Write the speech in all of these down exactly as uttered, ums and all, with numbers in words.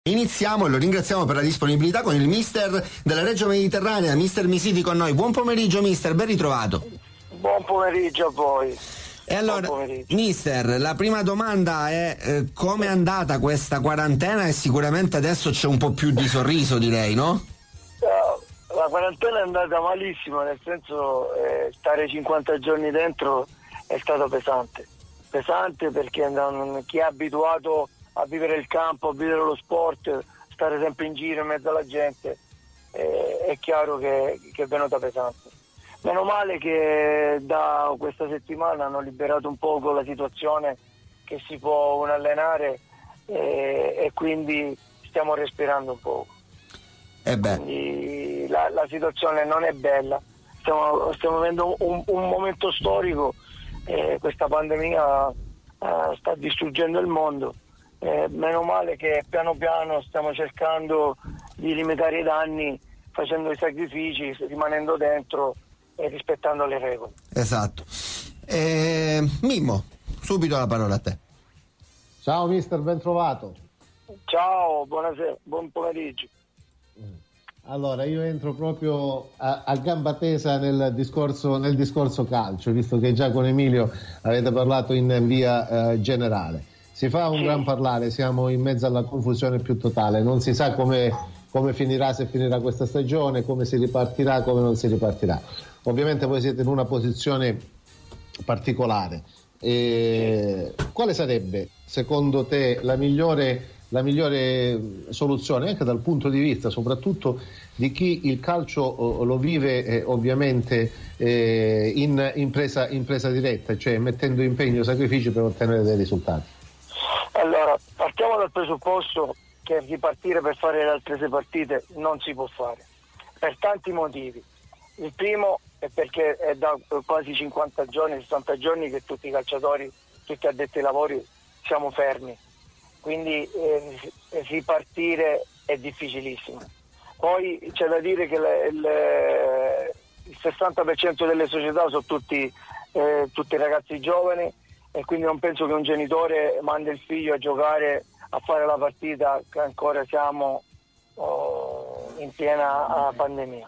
Iniziamo e lo ringraziamo per la disponibilità con il mister della Reggio Mediterranea, mister Misiti con noi. Buon pomeriggio mister, ben ritrovato. Buon pomeriggio a voi. E allora, mister, la prima domanda è eh, come è andata questa quarantena? E sicuramente adesso c'è un po' più di sorriso, direi, no? La quarantena è andata malissimo, nel senso eh, stare cinquanta giorni dentro è stato pesante. Pesante perché non, chi è abituato a vivere il campo, a vivere lo sport, stare sempre in giro in mezzo alla gente, eh, è chiaro che, che è venuta pesante. Meno male che da questa settimana hanno liberato un poco la situazione, che si può un allenare eh, e quindi stiamo respirando un poco. Eh beh. Quindi la, la situazione non è bella, stiamo, stiamo vivendo un, un momento storico, eh, questa pandemia eh, sta distruggendo il mondo. Eh, meno male che piano piano stiamo cercando di limitare i danni, facendo i sacrifici, rimanendo dentro e rispettando le regole. Esatto. Eh, Mimmo, subito la parola a te. Ciao mister, ben trovato. Ciao, buonasera, buon pomeriggio. Allora, io entro proprio a, a gamba tesa nel discorso, nel discorso calcio, visto che già con Emilio avete parlato in via eh, generale. Si fa un gran parlare, siamo in mezzo alla confusione più totale, non si sa come, come finirà, se finirà questa stagione, come si ripartirà, come non si ripartirà. Ovviamente voi siete in una posizione particolare. E quale sarebbe, secondo te, la migliore, la migliore soluzione, anche dal punto di vista soprattutto di chi il calcio lo vive eh, ovviamente eh, in, in, presa, in presa diretta, cioè mettendo impegno e sacrifici per ottenere dei risultati? Allora, partiamo dal presupposto che ripartire per fare le altre sei partite non si può fare, per tanti motivi. Il primo è perché è da quasi cinquanta giorni, sessanta giorni che tutti i calciatori, tutti addetti ai lavori siamo fermi, quindi eh, ripartire è difficilissimo. Poi c'è da dire che le, le, il sessanta per cento delle società sono tutti, eh, tutti ragazzi giovani, e quindi non penso che un genitore mandi il figlio a giocare, a fare la partita, che ancora siamo oh, in piena uh, pandemia.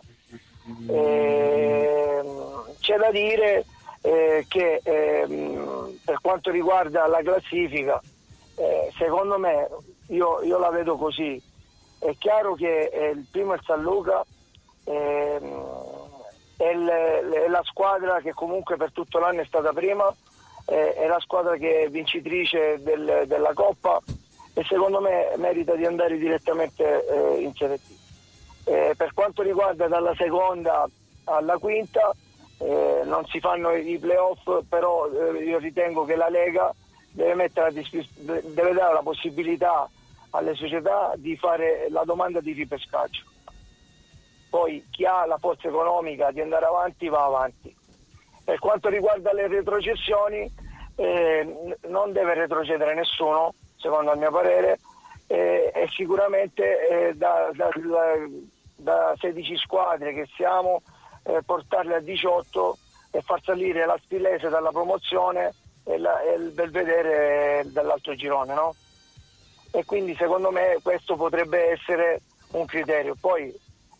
E, c'è da dire eh, che eh, per quanto riguarda la classifica, eh, secondo me, io, io la vedo così, è chiaro che eh, il primo è il San Luca, eh, è, l- è la squadra che comunque per tutto l'anno è stata prima, è la squadra che è vincitrice del, della Coppa, e secondo me merita di andare direttamente eh, in Serie D. Eh, per quanto riguarda dalla seconda alla quinta, eh, non si fanno i playoff, però eh, io ritengo che la Lega deve, mettere a disp- deve dare la possibilità alle società di fare la domanda di ripescaggio. Poi chi ha la forza economica di andare avanti va avanti. Per quanto riguarda le retrocessioni, eh, non deve retrocedere nessuno, secondo il mio parere, eh, e sicuramente eh, da, da, da sedici squadre che siamo, eh, portarle a diciotto e far salire la Spillese dalla promozione e, la, e il Belvedere dall'altro girone, no? E quindi secondo me questo potrebbe essere un criterio. Poi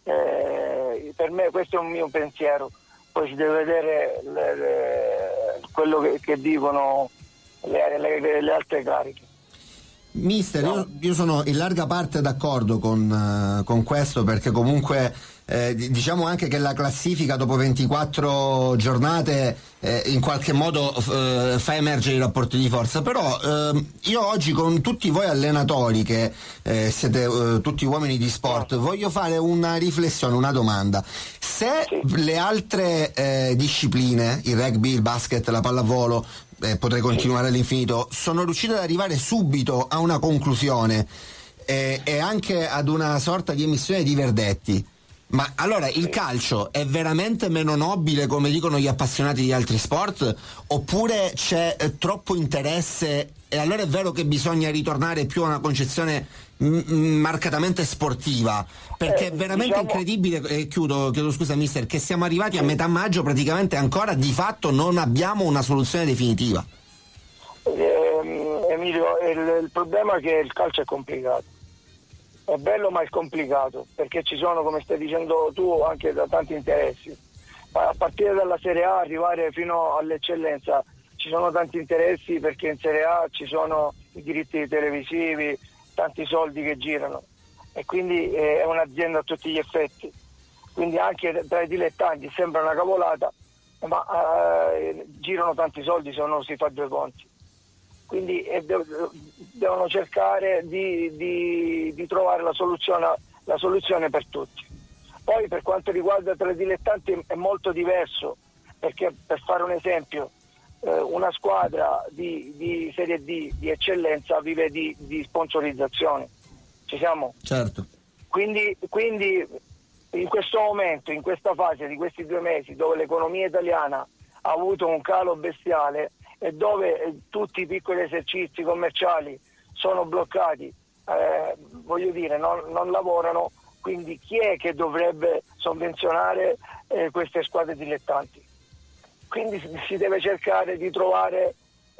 eh, per me questo è un mio pensiero. Poi si deve vedere le, le, quello che, che dicono le, le, le altre cariche. Mister, no. io, io sono in larga parte d'accordo con, uh, con questo, perché comunque eh, diciamo anche che la classifica dopo ventiquattro giornate eh, in qualche modo eh, fa emergere i rapporti di forza, però eh, io oggi con tutti voi allenatori che eh, siete eh, tutti uomini di sport, voglio fare una riflessione, una domanda. Se le altre eh, discipline, il rugby, il basket, la pallavolo, eh, potrei continuare all'infinito, sono riuscite ad arrivare subito a una conclusione eh, e anche ad una sorta di emissione di verdetti, ma allora il calcio è veramente meno nobile, come dicono gli appassionati di altri sport, oppure c'è eh, troppo interesse e allora è vero che bisogna ritornare più a una concezione m- marcatamente sportiva, perché eh, è veramente diciamo... incredibile, e chiudo, chiedo scusa mister, che siamo arrivati a metà maggio, praticamente ancora di fatto non abbiamo una soluzione definitiva. Eh, Emilio, il, il problema è che il calcio è complicato. è bello ma è complicato, perché ci sono, come stai dicendo tu, anche da tanti interessi. A partire dalla Serie A arrivare fino all'eccellenza ci sono tanti interessi, perché in Serie A ci sono i diritti televisivi, tanti soldi che girano, e quindi è un'azienda a tutti gli effetti. Quindi anche tra i dilettanti sembra una cavolata, ma eh, girano tanti soldi se uno si fa due conti. Quindi eh, devono cercare di, di, di trovare la soluzione, la soluzione per tutti. Poi per quanto riguarda tra i dilettanti è molto diverso, perché, per fare un esempio, eh, una squadra di, di Serie D di eccellenza vive di, di sponsorizzazioni. Ci siamo? Certo. Quindi, quindi in questo momento, in questa fase di questi due mesi, dove l'economia italiana ha avuto un calo bestiale e dove eh, tutti i piccoli esercizi commerciali sono bloccati, eh, voglio dire, non, non lavorano, quindi chi è che dovrebbe sovvenzionare eh, queste squadre dilettanti? Quindi si deve cercare di trovare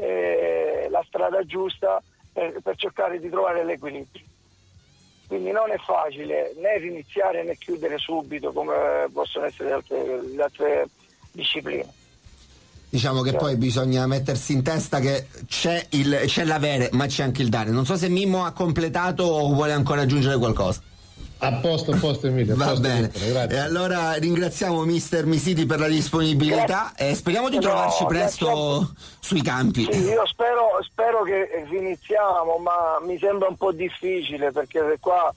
eh, la strada giusta per, per cercare di trovare l'equilibrio. Quindi non è facile né riniziare né chiudere subito come possono essere le altre, le altre discipline. Diciamo che sì. Poi bisogna mettersi in testa che c'è, il, c'è l'avere, ma c'è anche il dare. Non so se Mimmo ha completato o vuole ancora aggiungere qualcosa. A posto, a posto Emilio. Va posto bene. Grazie. E allora ringraziamo mister Misiti per la disponibilità grazie. E speriamo di trovarci no, presto grazie. Sui campi. Sì, io spero, spero che iniziamo, ma mi sembra un po' difficile, perché qua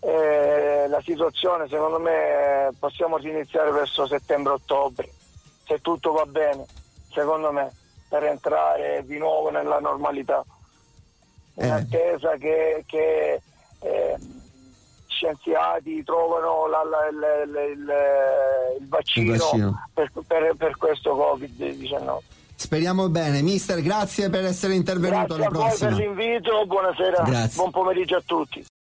eh, la situazione, secondo me, possiamo riniziare verso settembre-ottobre, se tutto va bene, secondo me, per entrare di nuovo nella normalità. In eh. attesa che, che eh, scienziati trovano la, la, la, la, il, il, vaccino il vaccino per, per, per questo covid diciannove. Speriamo bene. Mister, grazie per essere intervenuto. Grazie alla a prossima. Voi per l'invito, buonasera, grazie. Buon pomeriggio a tutti.